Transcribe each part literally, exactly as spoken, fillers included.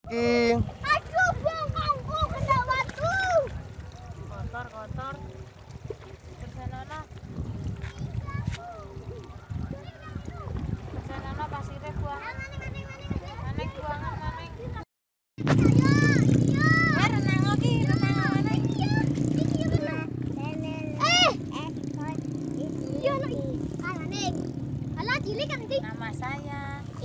Rizky. Aduh, bongkongku kena batu. Kotor, kotor. Kesana Kesana pasirnya buang. Maneng buangan maneng. Eh, renang lagi, renang maneng. Eh, iya lagi. Alah neng. Alah cilik kan sih. Nama saya.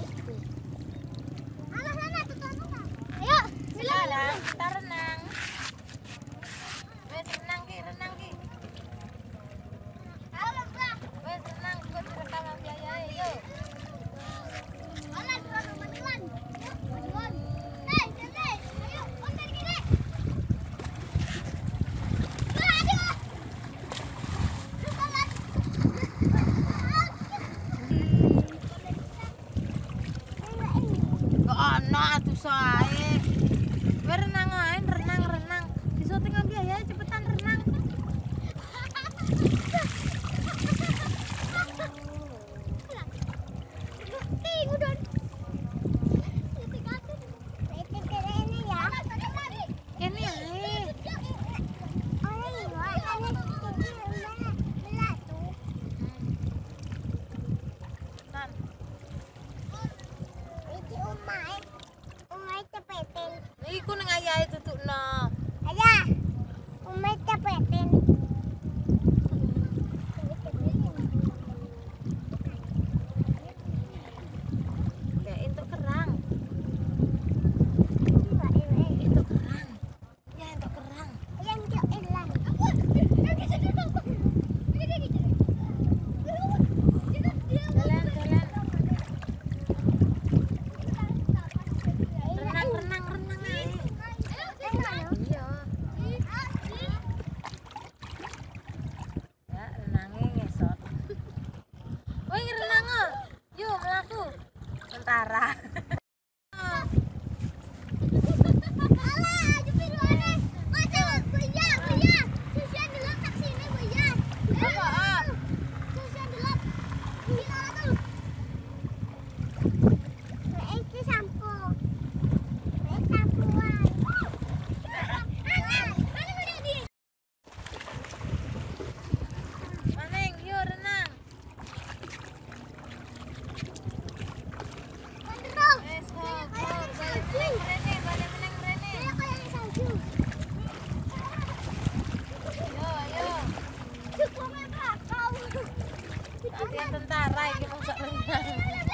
Alah sana tutup. Ayo, Sekarang kita renang. Wes renang ki, renang ki. alah bah. Wes renang, gue direkam biaya yuk. Alah tuan teman-teman. Tuan. Eh, sini. Ayo, konten gini. Aduh. Lupakan. Kok ana atuh sae. Wes renang ae, renang, renang. Di syuting biaya cepetan renang. Tinggu don. Ini ya. Kene ae. Nan, iku ning ayahe tutukno. Ya entuk kerang. Entuk kerang. Ya entuk kerang. Jalan, jalan. Renang, renang, renang ae. Iya. Ya, renangnya ngesot. Woi, renang ah. Yuk, melaku. Tentara. Apaan? Maneng, yuk renang. Wes, go, go. Balik meneng rene, balik meneng rene. Yo, yo. Latihan tentara iki mosok renang.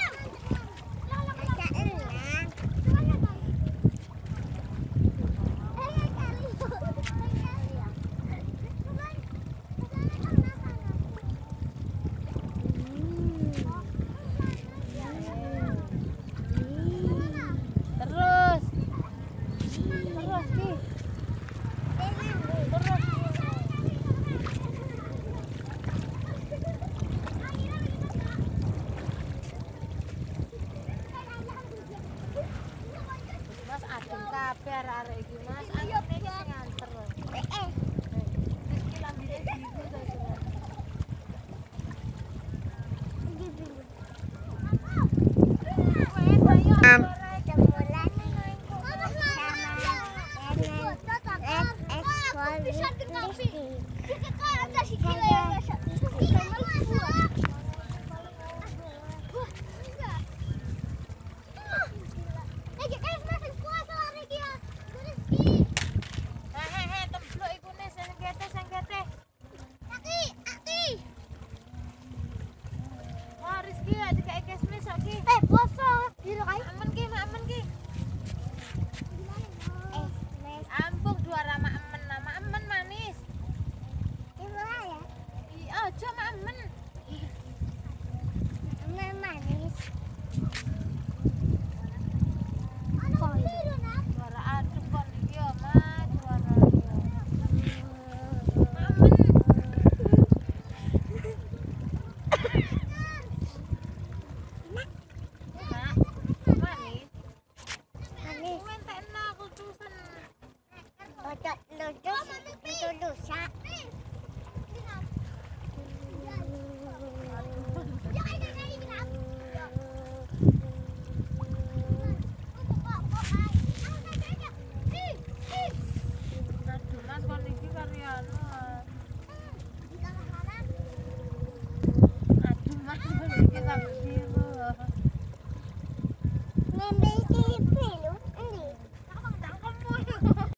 Terus. Terus, Ki. Terus. Mas adem kabeh arek iki, Mas. Anggone iki sing nganter. Rizky lambine biru ta iki. Wes ayo. Am. Hehehe, templok iku nih. Ambil T V.